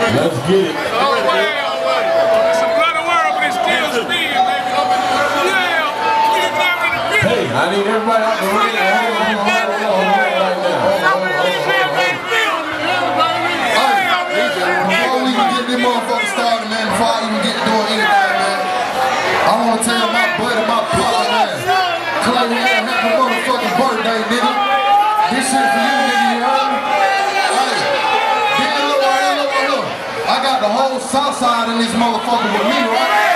Let's get it. It's a blood world, but it's still speed, baby. Yeah, we down in the pit. Hey, I need everybody out the ring. Before we even get this motherfucker started, man, before I even get doing anything, man, I want to tell my buddy, my brother, man, Clay, we had a happy motherfucking birthday, nigga. This shit for you, nigga, you heard me? Hey, then look. I got the whole south side in this motherfucker with me, right?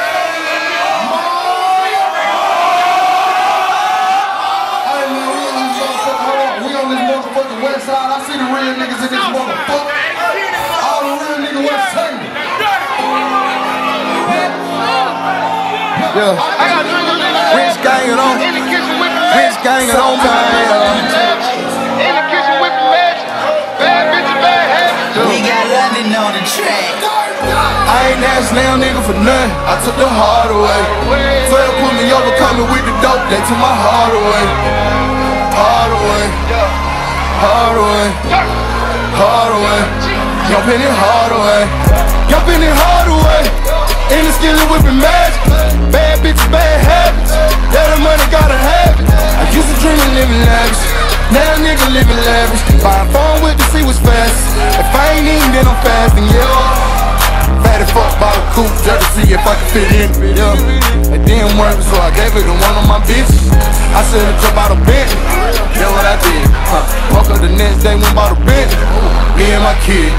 Hey, man, we on this motherfucking west side. I see the real niggas in this motherfucker. All the real niggas west side. Yeah. Rich gangin' on. Rich gangin' on, man. In the kitchen whipping magic. Bad bitches, bad habits. We got London on the track. I ain't asked now, nigga, for nothing. I took the heart away. Fell put me over, coming with the dope. They took my heart away. Heart away. Heart away. Heart away. Jumping it hard away. Jumping it hard away. In the skillet whipping magic. Bad bitches, bad habits. Yeah, the money gotta have it. I used to dream of living lavish. Now nigga living lavish. Buying phone with the see what's fast. If I ain't eating, then I'm fasting, yeah. Fatty fuck by the coupe, just to see if I can fit in, yeah. It didn't work, so I gave it to one of my bitches. I said to jump out of Bentley. Yeah, what I did. Woke up the next day, went bought a Bentley. Me and my kid.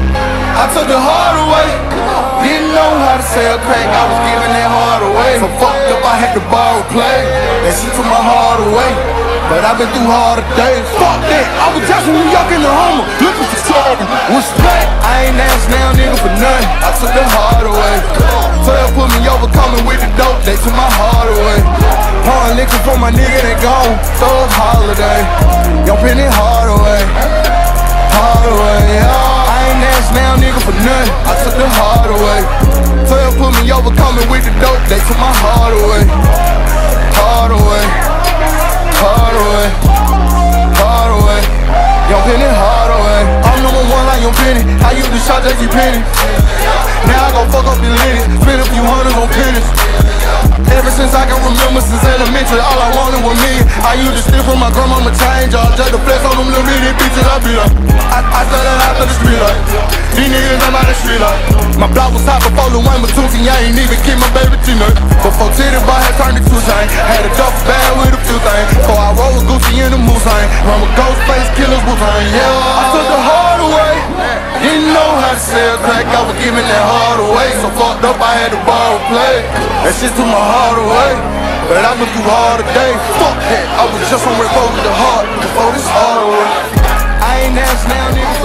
I took the heart away. Didn't know how to sell crack, I was giving that heart away. So fucked up, I had to borrow play. That shit took my heart away. But I've been through harder days. Fuck that, I was just in New York in the Hummer, looking for trouble. Respect, I ain't asked now, nigga, for nothing. I took the heart away. 12 put me over, coming with the dope. They took my heart away. Pouring liquor for my nigga that gone. Throw a holiday. Jumping it hard away. Hard away, yeah. I ain't asked now, nigga, for nothing. I took the heart away. 12 put me over, coming with the dope. They took my heart away. Hard away. Hard away. Hard away. Jumping it hard away. I'm number one like your penny. I used to shot J.C. Penny. Now I gon' fuck up the ladies. Spend a few hundreds on pennies. Ever since I can remember, since elementary, all I wanted was me. I used to steal from my grandmama change, all just to flex on them little bitty bitches. I be like, I started out to the street like, these niggas ain't by the street like. My block was hot before Lil Wayne was tooting, I ain't even keep my baby Tina. Before Titty Boy had turned into Shane, had a duffel bag with a few things. Before I rolled with Gucci in the moose lane, run with Ghostface Killers with rain, yeah. I took the heart away, didn't know how to sell crack, I was giving that heart away. So fucked up, I had to borrow play. That shit took my heart away, but I've been through hard today. Fuck that, I was just on revoke with the heart before this heart away. I ain't asked now, nigga.